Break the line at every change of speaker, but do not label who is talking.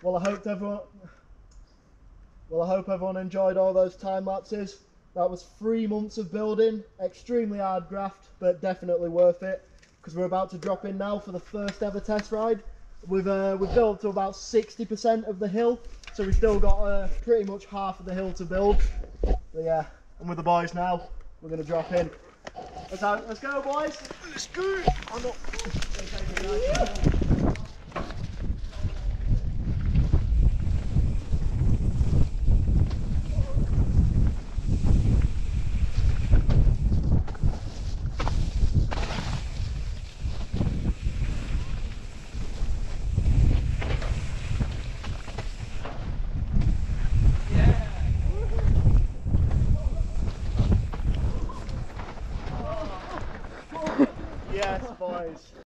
Well, I hope everyone enjoyed all those time lapses. That was 3 months of building, extremely hard graft, but definitely worth it. Because we're about to drop in now for the first ever test ride. We've built to about 60% of the hill, so we've still got pretty much half of the hill to build. But yeah, I'm with the boys now. We're gonna drop in. Let's go, boys. Let's go. I'm not. Yes, boys.